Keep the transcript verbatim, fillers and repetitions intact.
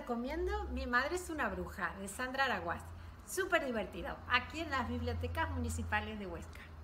recomiendo Mi madre es una bruja, de Sandra Araguaz. Súper divertido, aquí en las bibliotecas municipales de Huesca.